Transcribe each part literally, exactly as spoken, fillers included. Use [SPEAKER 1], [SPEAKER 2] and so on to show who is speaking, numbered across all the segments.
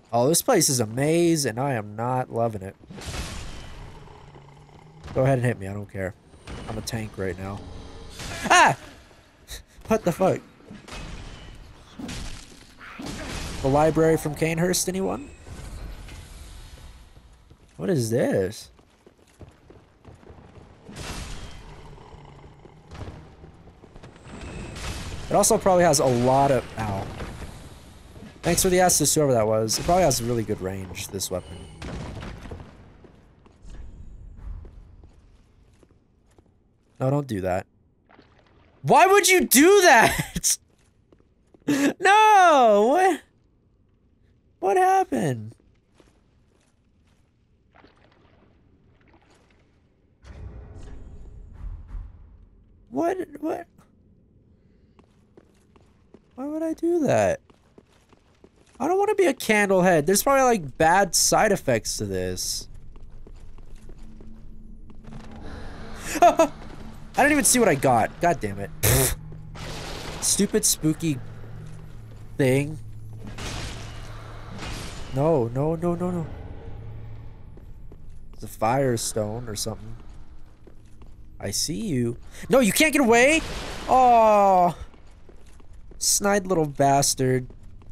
[SPEAKER 1] Oh, this place is a maze, and I am not loving it. Go ahead and hit me. I don't care. I'm a tank right now. Ah! What the fuck? The library from Canehurst, anyone? What is this? It also probably has a lot of... Ow. Thanks for the assist, whoever that was. It probably has really good range, this weapon. No, don't do that. Why would you do that? No! What? What happened? What? What? Why would I do that? I don't want to be a candlehead. There's probably like bad side effects to this. I didn't even see what I got. God damn it. Stupid spooky thing. No, no, no, no, no. It's a firestone or something. I see you. No, you can't get away! Oh, snide little bastard.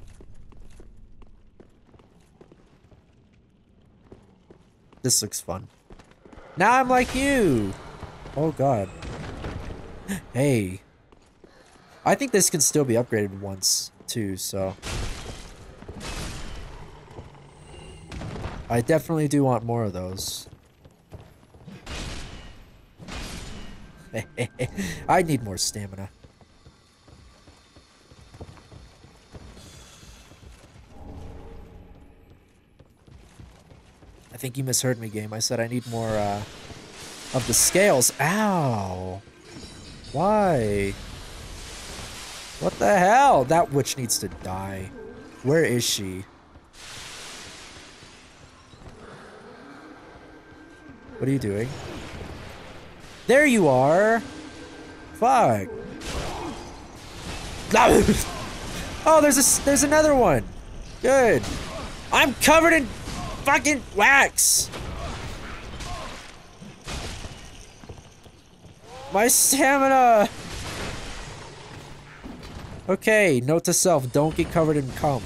[SPEAKER 1] This looks fun. Now I'm like you. Oh god. Hey. I think this can still be upgraded once too, so. I definitely do want more of those. I need more stamina. I think you misheard me, game. I said I need more uh, of the scales. Ow! Why? What the hell? That witch needs to die. Where is she? What are you doing? There you are! Fuck! Oh, there's a there's another one. Good. I'm covered in fucking wax. My stamina. Okay, note to self: don't get covered in cum.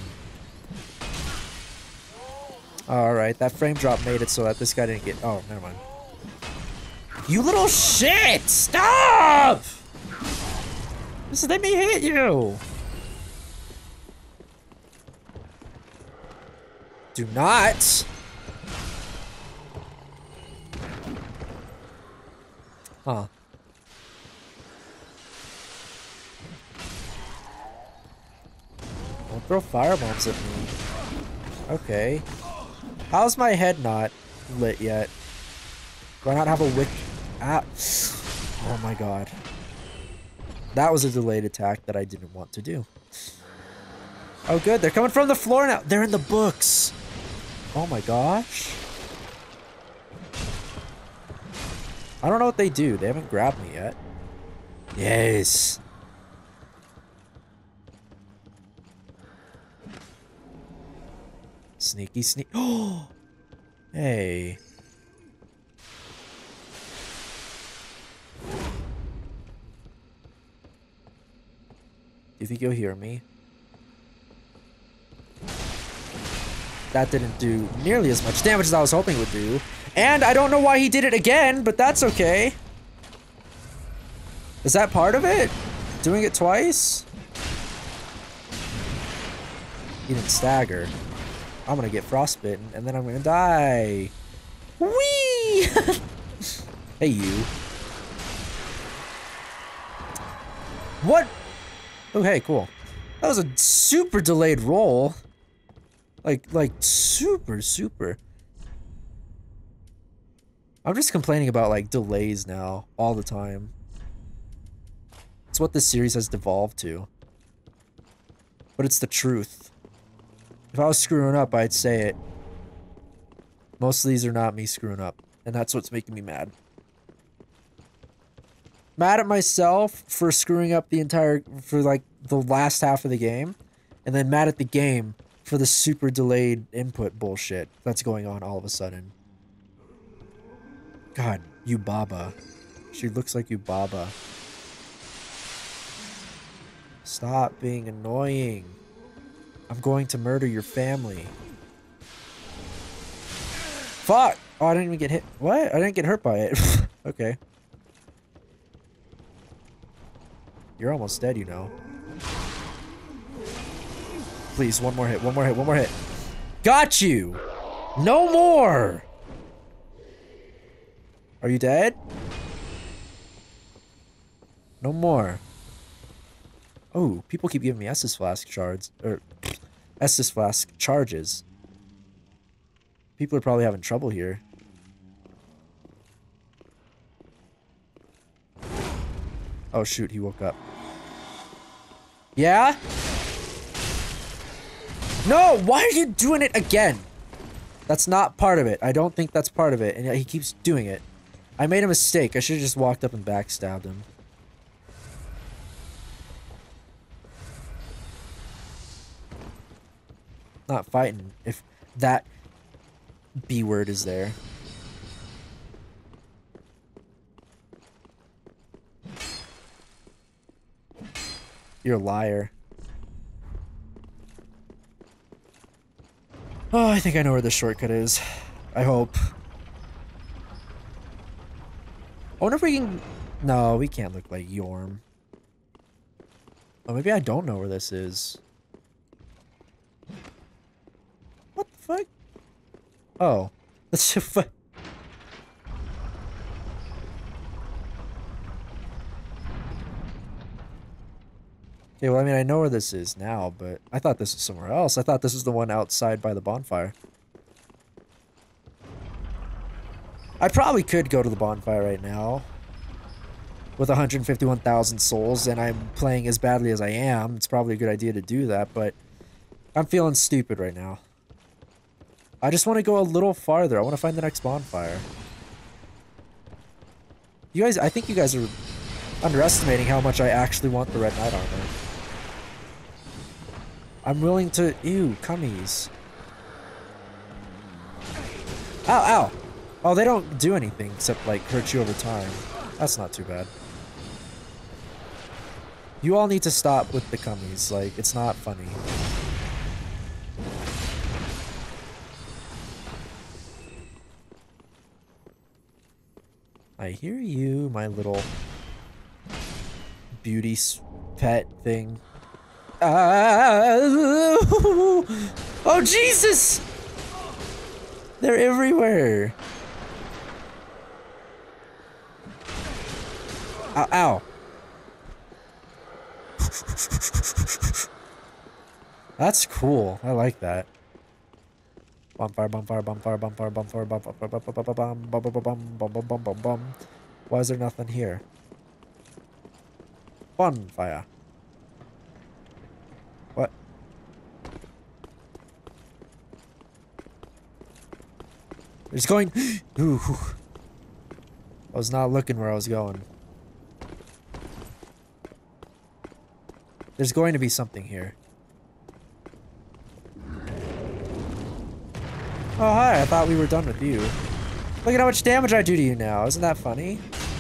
[SPEAKER 1] All right, that frame drop made it so that this guy didn't get. Oh, never mind. You little shit! Stop! Just let me hit you. Do not. Huh. Don't throw firebombs at me. Okay. How's my head not lit yet? Do I not have a wick? Ah. Oh my god. That was a delayed attack that I didn't want to do. Oh good, they're coming from the floor now. They're in the books. Oh my gosh. I don't know what they do. They haven't grabbed me yet. Yes. Sneaky sneak. Oh. Hey. Do you think you'll hear me? That didn't do nearly as much damage as I was hoping it would do. And I don't know why he did it again, but that's okay. Is that part of it? Doing it twice? He didn't stagger. I'm gonna get frostbitten, and then I'm gonna die. Whee! Hey, you. What? Oh, hey, cool. That was a super delayed roll. Like, like, super, super. I'm just complaining about, like, delays now, all the time. It's what this series has devolved to. But it's the truth. If I was screwing up, I'd say it. Most of these are not me screwing up, and that's what's making me mad. Mad at myself for screwing up the entire, for, like, the last half of the game, and then mad at the game for the super delayed input bullshit that's going on all of a sudden. God, Yubaba. She looks like Yubaba. Stop being annoying. I'm going to murder your family. Fuck! Oh, I didn't even get hit. What? I didn't get hurt by it. Okay. You're almost dead, you know. Please, one more hit, one more hit, one more hit. Got you! No more! Are you dead? No more. Oh, people keep giving me Estus Flask shards. Or, Estus Flask charges. People are probably having trouble here. Oh shoot, he woke up. Yeah? No, why are you doing it again? That's not part of it. I don't think that's part of it, and yet he keeps doing it. I made a mistake. I should have just walked up and backstabbed him. Not fighting if that B word is there. You're a liar. Oh, I think I know where the shortcut is. I hope. I wonder if we can... No, we can't look like Yorm. Oh, maybe I don't know where this is. What the fuck? Oh. That's a fuck. Okay, well, I mean, I know where this is now, but I thought this was somewhere else. I thought this was the one outside by the bonfire. I probably could go to the bonfire right now with one hundred fifty-one thousand souls, and I'm playing as badly as I am. It's probably a good idea to do that, but I'm feeling stupid right now. I just want to go a little farther. I want to find the next bonfire. You guys, I think you guys are underestimating how much I actually want the Red Knight armor. I'm willing to... Ew, cummies. Ow, ow! Oh, they don't do anything except, like, hurt you over time. That's not too bad. You all need to stop with the cummies. Like, it's not funny. I hear you, my little beauty pet thing. Ah! Oh, Jesus! They're everywhere. Ow, ow. That's cool. I like that. Bonfire, bonfire, bonfire, bonfire, bonfire, bonfire, bonfire, bonfire, bonfire, bonfire, bonfire, bonfire. Why is there nothing here? Bonfire. What? It's going. Ooh. I was not looking where I was going. There's going to be something here. Oh, hi. I thought we were done with you. Look at how much damage I do to you now. Isn't that funny?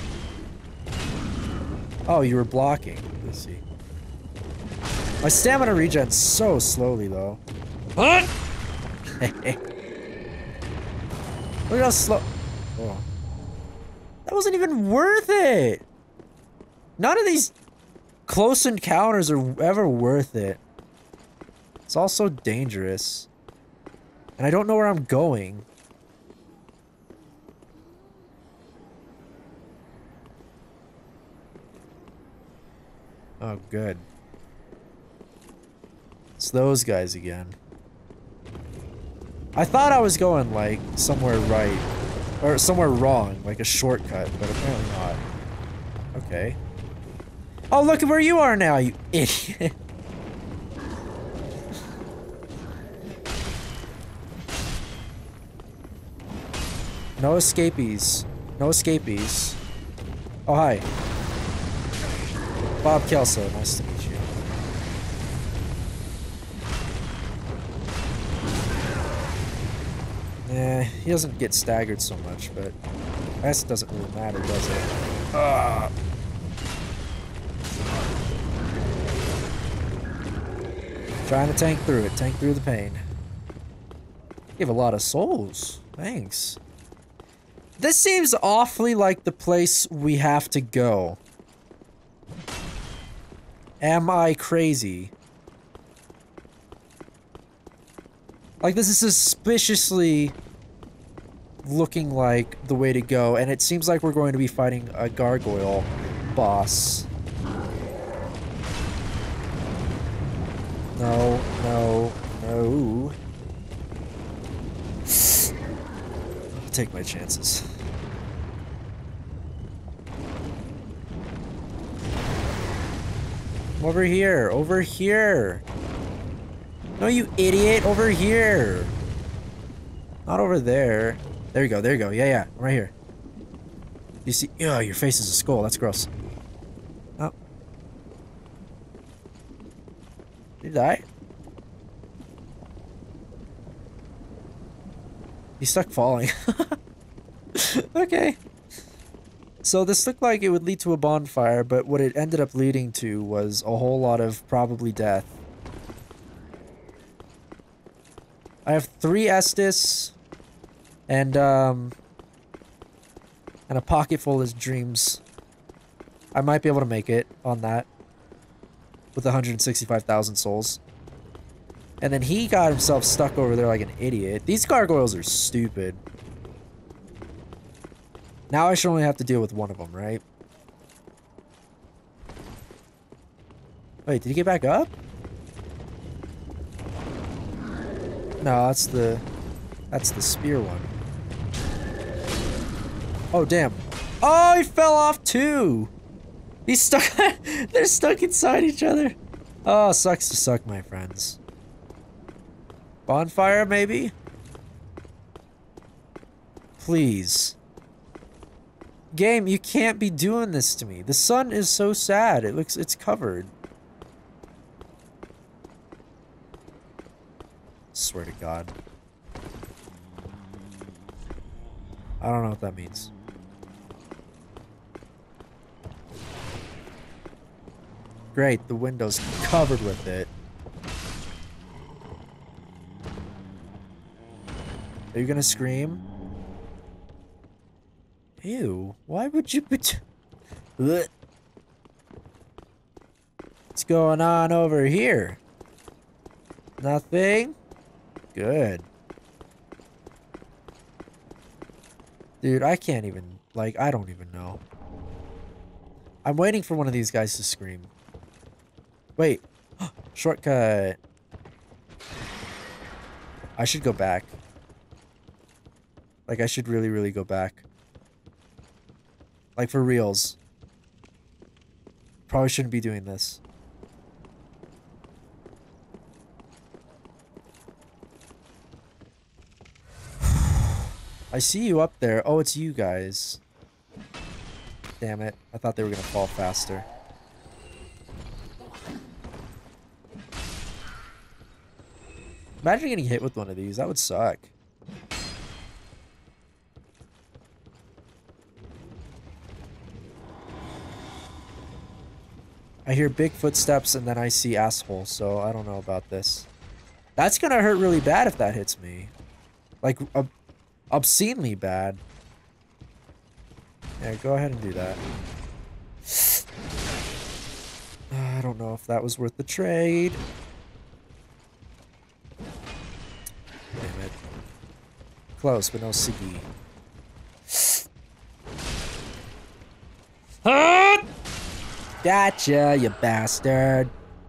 [SPEAKER 1] Oh, you were blocking. Let's see. My stamina regens so slowly, though. What? Look at how slow. Oh. That wasn't even worth it. None of these close encounters are ever worth it. It's all so dangerous. And I don't know where I'm going. Oh, good. It's those guys again. I thought I was going, like, somewhere right. Or somewhere wrong, like a shortcut, but apparently not. Okay. Oh, look at where you are now, you idiot. No escapees. No escapees. Oh, hi. Bob Kelso, nice to meet you. Eh, he doesn't get staggered so much, but I guess it doesn't really matter, does it? Ah. Trying to tank through it, tank through the pain. You have a lot of souls. Thanks. This seems awfully like the place we have to go. Am I crazy? Like, this is suspiciously looking like the way to go, and it seems like we're going to be fighting a gargoyle boss. No, no, no. I'll take my chances. Over here, over here. No, you idiot, over here. Not over there. There you go, there you go. Yeah, yeah, I'm right here. You see? Oh, your face is a skull. That's gross. Oh. Did he die? He's stuck falling. Okay. So this looked like it would lead to a bonfire, but what it ended up leading to was a whole lot of probably death. I have three Estus and um and a pocket full of dreams. I might be able to make it on that with one hundred sixty-five thousand souls. And then he got himself stuck over there like an idiot. These gargoyles are stupid. Now I should only have to deal with one of them, right? Wait, did he get back up? No, that's the... That's the spear one. Oh, damn. Oh, he fell off too! He's stuck... They're stuck inside each other. Oh, sucks to suck, my friends. Bonfire, maybe? Please. Game, you can't be doing this to me. The sun is so sad. It looks... It's covered. Swear to God. I don't know what that means. Great, the window's covered with it. Are you gonna scream? Ew, why would you put... What's going on over here? Nothing? Good. Dude, I can't even... Like, I don't even know. I'm waiting for one of these guys to scream. Wait. Shortcut. I should go back. Like, I should really, really go back. Like, for reals. Probably shouldn't be doing this. I see you up there. Oh, it's you guys. Damn it. I thought they were gonna fall faster. Imagine getting hit with one of these. That would suck. I hear big footsteps and then I see asshole, so I don't know about this. That's gonna hurt really bad if that hits me. Like, ob obscenely bad. Yeah, go ahead and do that. I don't know if that was worth the trade. Damn it. Close, but no Siggy. Ah! Gotcha, you bastard.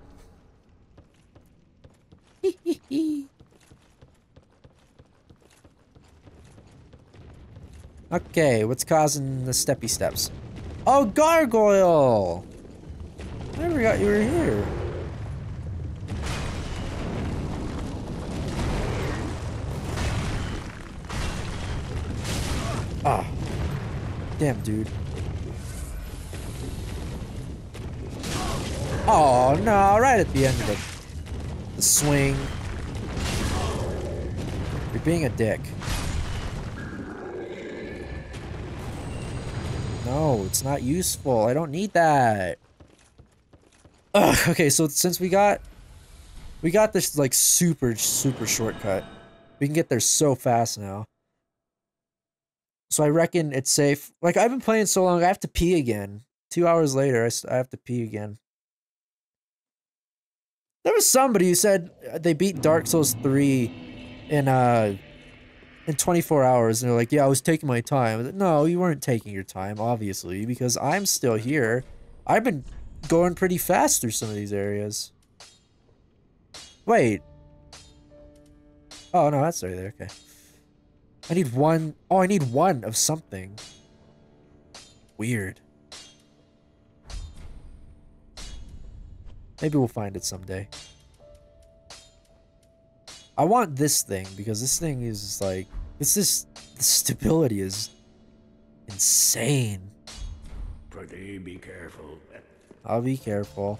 [SPEAKER 1] Okay, what's causing the steppy steps? Oh, gargoyle! I forgot you were here. Ah. Damn, dude. Oh, no, right at the end of the, the swing. You're being a dick. No, it's not useful. I don't need that. Ugh, okay, so since we got... We got this, like, super, super shortcut. We can get there so fast now. So I reckon it's safe. Like, I've been playing so long, I have to pee again. Two hours later, I, I have to pee again. There was somebody who said they beat Dark Souls three in, uh... in twenty-four hours, and they're like, yeah, I was taking my time. Like, no, you weren't taking your time, obviously, because I'm still here. I've been going pretty fast through some of these areas. Wait. Oh, no, that's right there, okay. I need one. Oh, I need one of something. Weird. Maybe we'll find it someday. I want this thing, because this thing is like... This is... The stability is... insane.
[SPEAKER 2] Pretty be careful.
[SPEAKER 1] I'll be careful.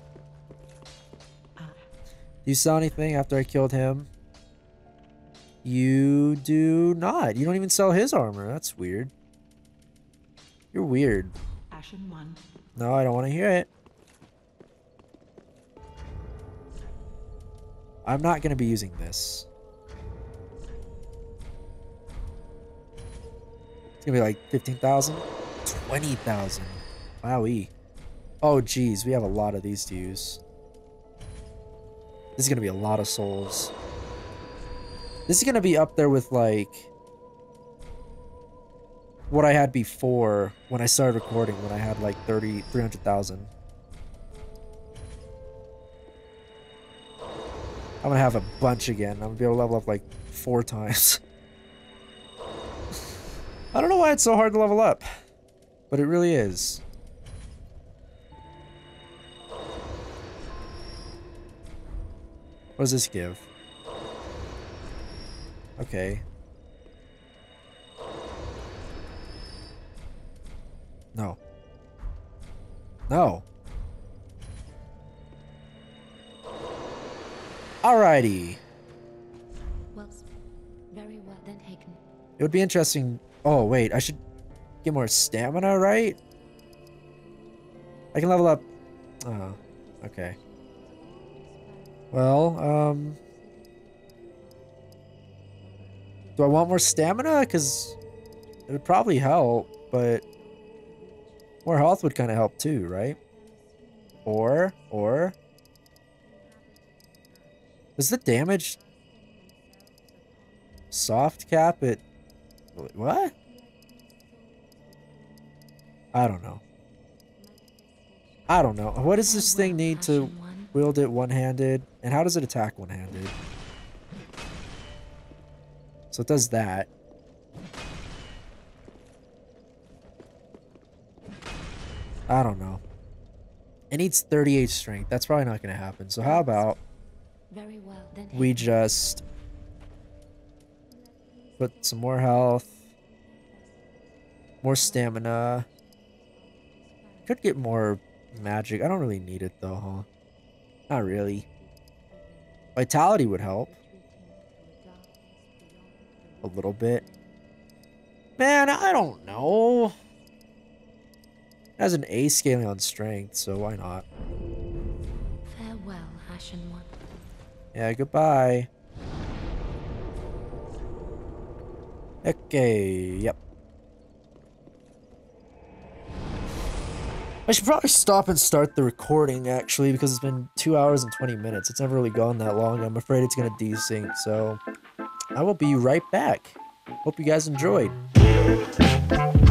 [SPEAKER 1] Do you sell anything after I killed him? You do not. You don't even sell his armor. That's weird. You're weird.
[SPEAKER 3] Ashen one.
[SPEAKER 1] No, I don't want to hear it. I'm not going to be using this. It's going to be like fifteen thousand? twenty thousand. Wowee. Oh, geez. We have a lot of these to use. This is going to be a lot of souls. This is going to be up there with, like, what I had before when I started recording, when I had, like, thirty, three hundred thousand. I'm going to have a bunch again. I'm going to be able to level up, like, four times. I don't know why it's so hard to level up, but it really is. What does this give? Okay. No. No. Alrighty.
[SPEAKER 4] Well, very well then, Haken.
[SPEAKER 1] It would be interesting. Oh, wait. I should get more stamina, right? I can level up. Oh, okay. Well, um... do I want more stamina? Because it would probably help, but more health would kind of help too, right? Or, or... Does the damage... soft cap it... What? I don't know. I don't know. What does this thing need to wield it one-handed? And how does it attack one-handed? So it does that. I don't know. It needs thirty-eight strength. That's probably not going to happen. So how about
[SPEAKER 4] Very well then,
[SPEAKER 1] we just put some more health, more stamina. Could get more magic. I don't really need it though, huh? Not really. Vitality would help. A little bit. Man, I don't know. It has an A scaling on strength, so why not?
[SPEAKER 4] Farewell, Ashen One.
[SPEAKER 1] Yeah, goodbye. Okay, yep. I should probably stop and start the recording, actually, because it's been two hours and twenty minutes. It's never really gone that long. I'm afraid it's going to desync, so I will be right back. Hope you guys enjoyed.